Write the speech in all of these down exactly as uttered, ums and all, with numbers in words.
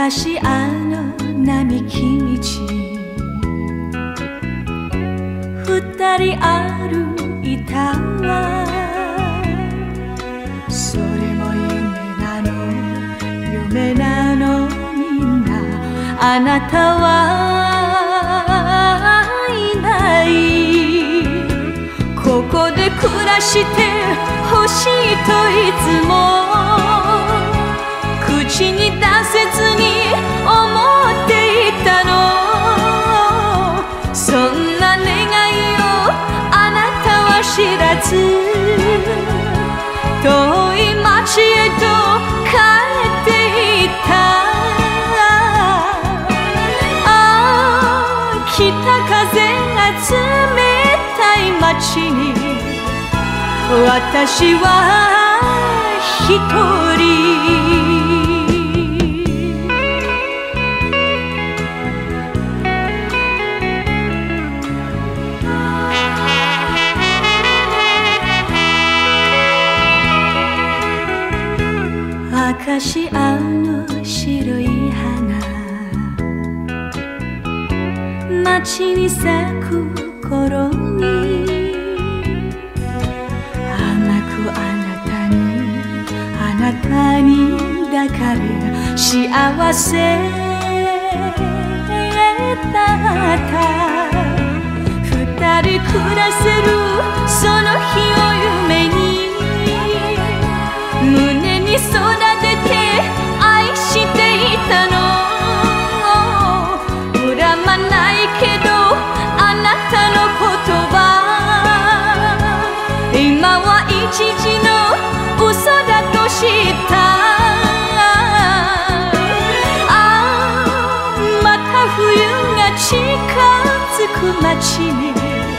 昔あの並木道二人歩いたわ。それも夢なの夢なのみんな。あなたはいない。ここで暮らしてほしいといつも口に出せずに思っていたの。そんな願いをあなたは知らず遠い街へと帰っていた。ああ北風が冷たい街に私は一人。アカシアの白い花街に咲く頃に甘くあなたにあなたに抱かれ幸せだった。二人暮らせるその日を夢に胸に育てて愛していたの。恨まないけどあなたの言葉今は一時の嘘だと知った。ああまた冬が近づく街に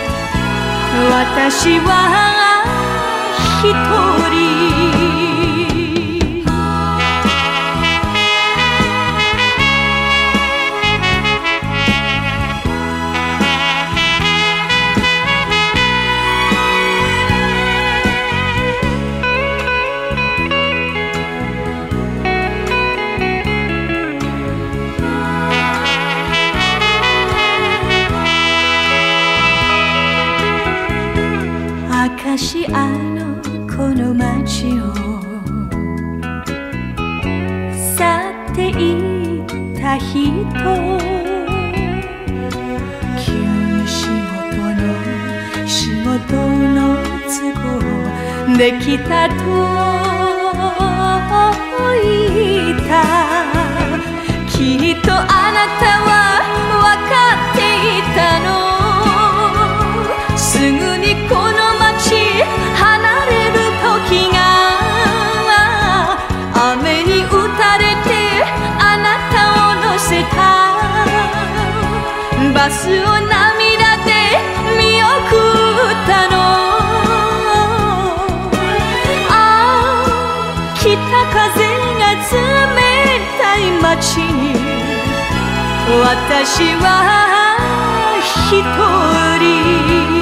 私は一人。アカシアのこの街を去っていった人急に仕事の仕事の都合できたと言った。きっとあなたは分かっていたの。すぐにこの離れる時が雨に打たれてあなたを乗せたバスを涙で見送ったの。ああ北風が冷たい街に私は一人。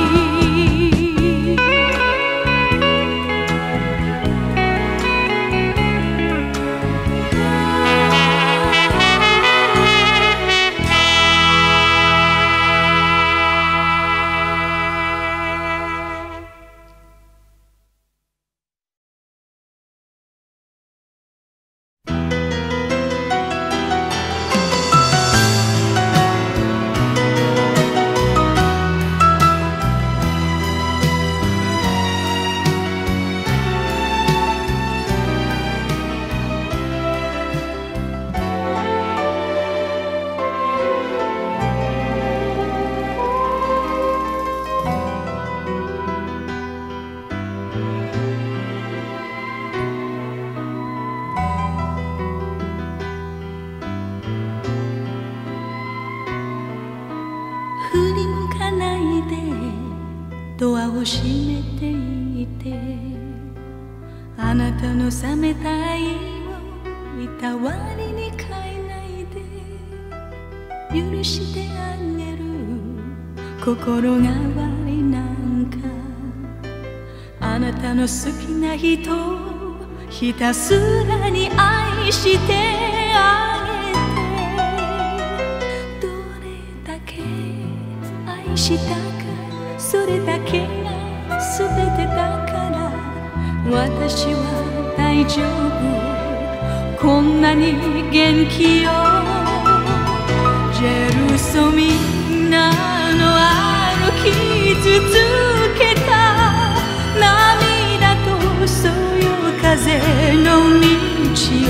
ドアを閉めていてあなたの冷めた愛をいたわりに変えないで許してあげる心変わりなんかあなたの好きな人をひたすらに愛してあげてしたかそれだけが全てだから私は大丈夫こんなに元気よジェルソミナの歩き続けた涙とそよ風の道よ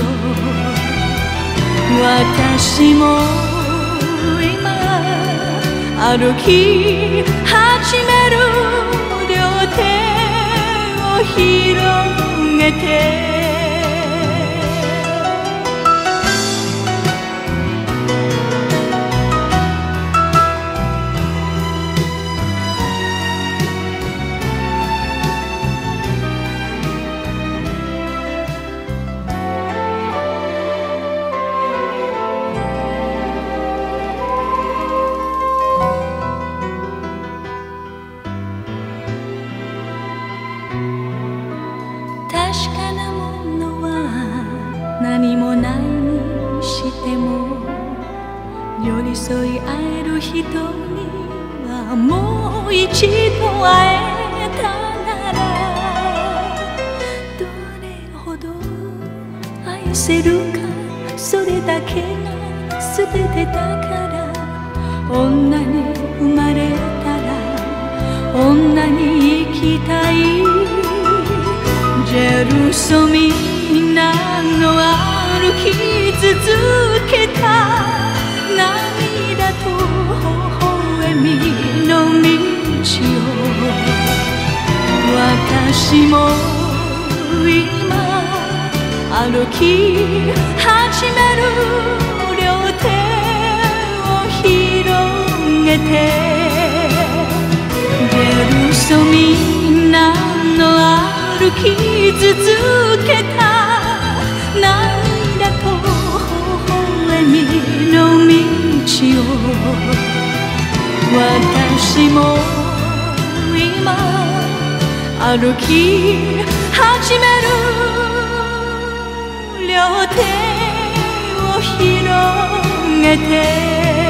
私も今歩き始める両手を広げて確かなものは何もないにしても寄り添い合える人にはもう一度会えたならどれほど愛せるかそれだけが全てだから女に生まれたら女に生きたいジェルソミナの歩き続けた涙と微笑みの道を私も今歩き始める両手を広げてジェルソミナの歩き続けた涙と微笑みの道を私も今歩き始める両手を広げて